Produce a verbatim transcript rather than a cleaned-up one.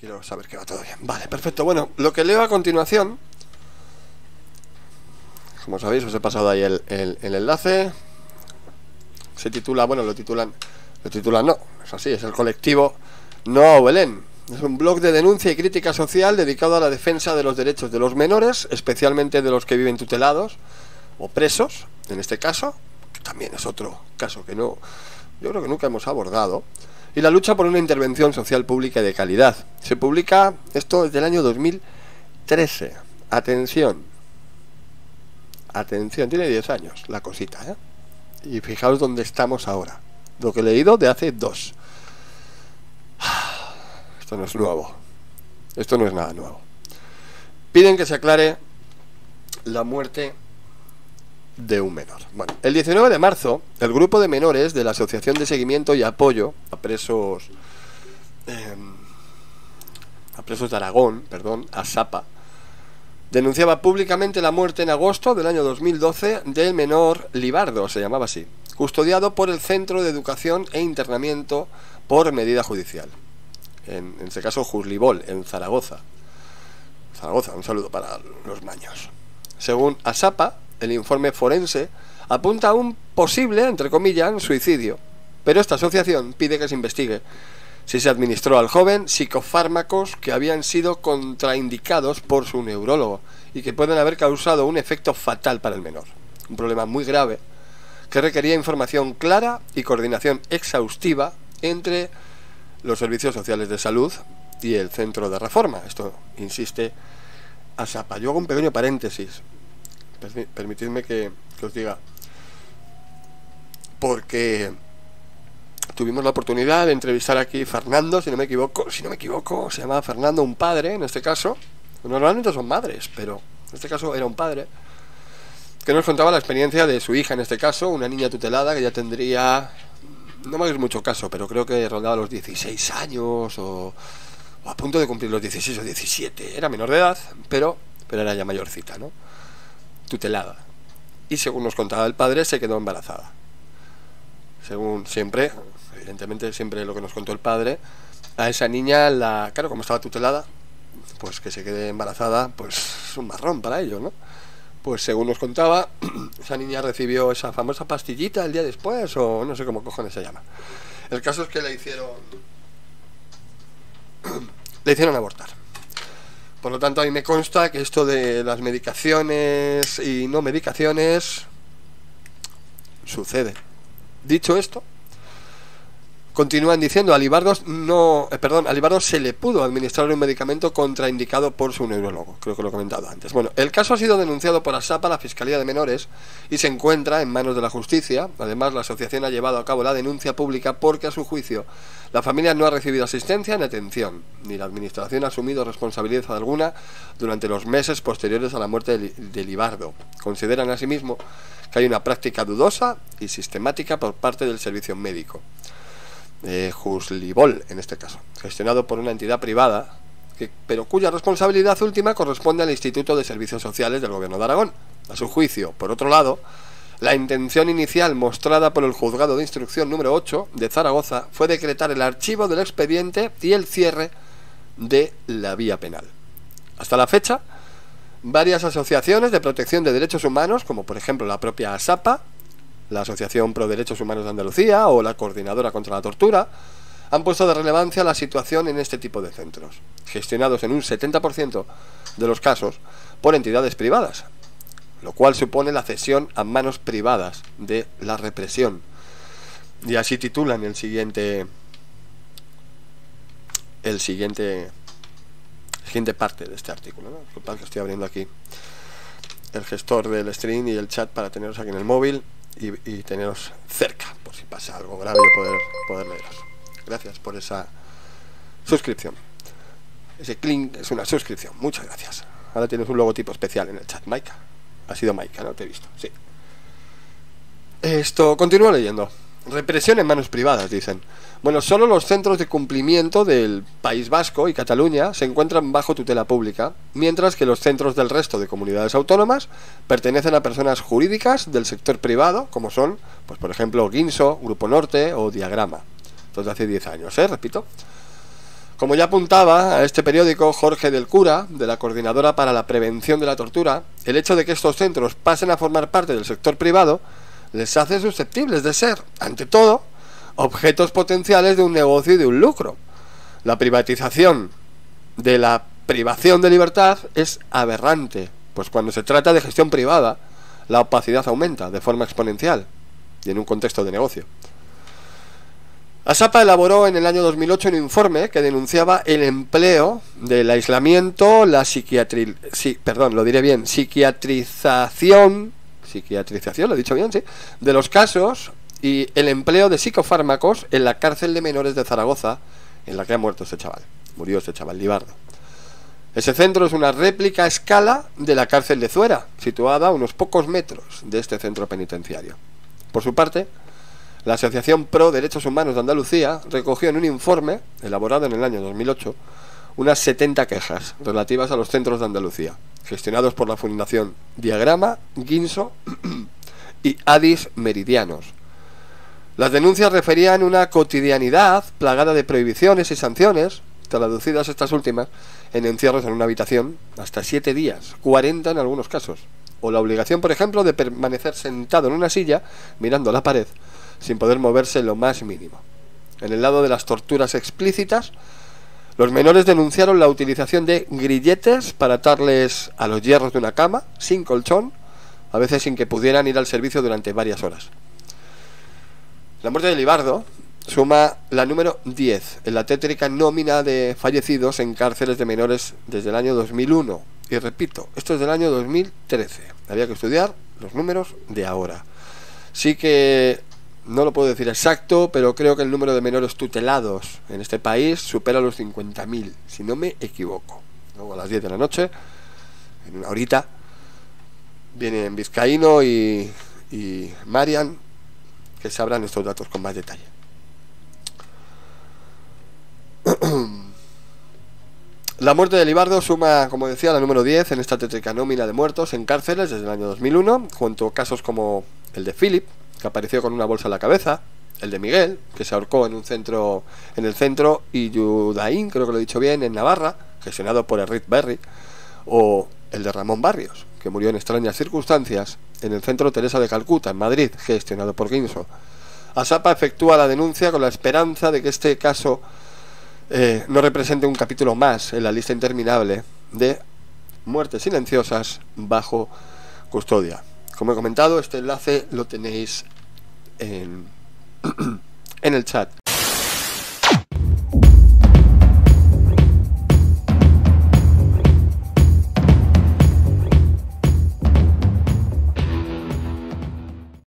quiero saber que va todo bien. Vale, perfecto. Bueno, lo que leo a continuación, como sabéis, os he pasado ahí el, el, el enlace. Se titula, bueno, lo titulan, lo titulan no, es así, es el colectivo No Belén. Es un blog de denuncia y crítica social dedicado a la defensa de los derechos de los menores, especialmente de los que viven tutelados o presos, en este caso, que también es otro caso que no, yo creo que nunca hemos abordado, y la lucha por una intervención social pública y de calidad. Se publica esto desde el año dos mil trece. Atención, atención, tiene diez años la cosita, ¿eh? Y fijaos dónde estamos ahora. Lo que he leído de hace dos. Esto no es nuevo. Esto no es nada nuevo. Piden que se aclare la muerte de un menor. Bueno, el diecinueve de marzo, el grupo de menores de la Asociación de Seguimiento y Apoyo a Presos eh, a Presos de Aragón, perdón, ASAPA, denunciaba públicamente la muerte en agosto del año dos mil doce del menor Libardo, se llamaba así, custodiado por el Centro de Educación e Internamiento por medida judicial. En, en este caso, Juslibol, en Zaragoza. Zaragoza, un saludo para los maños. Según ASAPA, el informe forense apunta a un posible, entre comillas, suicidio, pero esta asociación pide que se investigue si se administró al joven psicofármacos que habían sido contraindicados por su neurólogo y que pueden haber causado un efecto fatal para el menor. Un problema muy grave que requería información clara y coordinación exhaustiva entre los servicios sociales de salud y el centro de reforma. Esto insiste ASAPA. Yo hago un pequeño paréntesis. Permitidme que, que os diga, porque tuvimos la oportunidad de entrevistar aquí a Fernando, si no me equivoco, si no me equivoco, se llamaba Fernando, un padre en este caso. Normalmente son madres, pero en este caso era un padre que nos contaba la experiencia de su hija, en este caso, una niña tutelada que ya tendría, no me hagáis mucho caso, pero creo que rondaba los dieciséis años o, o a punto de cumplir los dieciséis o diecisiete. Era menor de edad, pero, pero era ya mayorcita, ¿no? Tutelada. Y según nos contaba el padre, se quedó embarazada. Según siempre, evidentemente siempre lo que nos contó el padre, a esa niña, la claro, como estaba tutelada, pues que se quede embarazada, pues es un marrón para ellos, ¿no? Pues según nos contaba, esa niña recibió esa famosa pastillita el día después, o no sé cómo cojones se llama. El caso es que le hicieron le hicieron abortar. Por lo tanto, a mí me consta que esto de las medicaciones y no medicaciones sucede. Dicho esto, continúan diciendo, a Libardo no, eh, perdón, a Libardo se le pudo administrar un medicamento contraindicado por su neurólogo, creo que lo he comentado antes. Bueno, el caso ha sido denunciado por ASAPA, la Fiscalía de Menores, y se encuentra en manos de la justicia. Además, la asociación ha llevado a cabo la denuncia pública porque, a su juicio, la familia no ha recibido asistencia ni atención, ni la administración ha asumido responsabilidad alguna durante los meses posteriores a la muerte de, de Libardo. Consideran asimismo que hay una práctica dudosa y sistemática por parte del servicio médico. Eh, Juslibol, en este caso, gestionado por una entidad privada, que, pero cuya responsabilidad última corresponde al Instituto de Servicios Sociales del Gobierno de Aragón. A su juicio, por otro lado, la intención inicial mostrada por el Juzgado de Instrucción número ocho de Zaragoza fue decretar el archivo del expediente y el cierre de la vía penal. Hasta la fecha, varias asociaciones de protección de derechos humanos, como por ejemplo la propia ASAPA, la Asociación Pro Derechos Humanos de Andalucía o la Coordinadora contra la Tortura, han puesto de relevancia la situación en este tipo de centros, gestionados en un setenta por ciento de los casos por entidades privadas, lo cual supone la cesión a manos privadas de la represión. Y así titulan el siguiente el siguiente la siguiente parte de este artículo, ¿no? Disculpad que estoy abriendo aquí el gestor del stream y el chat para teneros aquí en el móvil y, y teneros cerca, por si pasa algo grave, yo poder, poder leeros. Gracias por esa suscripción. Ese link es una suscripción, muchas gracias. Ahora tienes un logotipo especial en el chat. Maika, ha sido Maika, ¿no? Te he visto, sí. Esto, continúo leyendo. Represión en manos privadas, dicen. Bueno, solo los centros de cumplimiento del País Vasco y Cataluña se encuentran bajo tutela pública, mientras que los centros del resto de comunidades autónomas pertenecen a personas jurídicas del sector privado, como son, pues por ejemplo, Guinso, Grupo Norte o Diagrama. Esto es de hace diez años, ¿eh? Repito. Como ya apuntaba a este periódico Jorge del Cura, de la Coordinadora para la Prevención de la Tortura, el hecho de que estos centros pasen a formar parte del sector privado les hace susceptibles de ser, ante todo, objetos potenciales de un negocio y de un lucro. La privatización de la privación de libertad es aberrante, pues cuando se trata de gestión privada, la opacidad aumenta de forma exponencial y en un contexto de negocio. ASAPA elaboró en el año dos mil ocho un informe que denunciaba el empleo del aislamiento, la psiquiatri... sí, perdón, lo diré bien, psiquiatrización, psiquiatrización, lo he dicho bien, sí, de los casos y el empleo de psicofármacos en la cárcel de menores de Zaragoza, en la que ha muerto este chaval, murió este chaval, Libardo. Ese centro es una réplica a escala de la cárcel de Zuera, situada a unos pocos metros de este centro penitenciario. Por su parte, la Asociación Pro Derechos Humanos de Andalucía recogió en un informe, elaborado en el año dos mil ocho, unas setenta quejas relativas a los centros de Andalucía, gestionados por la Fundación Diagrama, Guinso y Adis Meridianos. Las denuncias referían una cotidianidad plagada de prohibiciones y sanciones, traducidas estas últimas en encierros en una habitación hasta siete días, cuarenta en algunos casos, o la obligación, por ejemplo, de permanecer sentado en una silla mirando a la pared, sin poder moverse lo más mínimo. En el lado de las torturas explícitas, los menores denunciaron la utilización de grilletes para atarles a los hierros de una cama, sin colchón, a veces sin que pudieran ir al servicio durante varias horas. La muerte de Libardo suma la número diez en la tétrica nómina de fallecidos en cárceles de menores desde el año dos mil uno. Y repito, esto es del año dos mil trece. Había que estudiar los números de ahora. Sí que no lo puedo decir exacto, pero creo que el número de menores tutelados en este país supera los cincuenta mil, si no me equivoco. Luego a las diez de la noche, en una horita, vienen Vizcaíno y, y Marian, que sabrán estos datos con más detalle. La muerte de Libardo suma, como decía, la número diez en esta tétrica nómina de muertos en cárceles desde el año dos mil uno, junto a casos como el de Philip, que apareció con una bolsa en la cabeza, el de Miguel, que se ahorcó en un centro en el centro Iyudaín, creo que lo he dicho bien, en Navarra, gestionado por Enric Berry, o el de Ramón Barrios, que murió en extrañas circunstancias en el centro Teresa de Calcuta, en Madrid, gestionado por Guinso. ASAPA efectúa la denuncia con la esperanza de que este caso eh, no represente un capítulo más en la lista interminable de muertes silenciosas bajo custodia. Como he comentado, este enlace lo tenéis en, en el chat